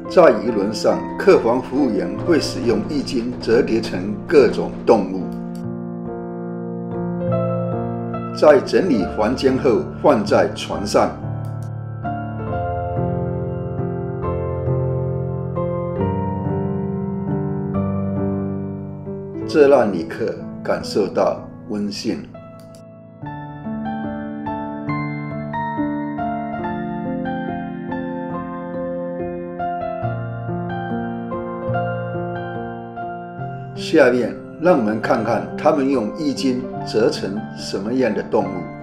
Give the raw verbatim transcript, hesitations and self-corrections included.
在渔轮上，客房服务员会使用浴巾折叠成各种动物，在整理房间后放在床上。这让旅客感受到温馨。下面让我们看看他们用浴巾折成什么样的动物。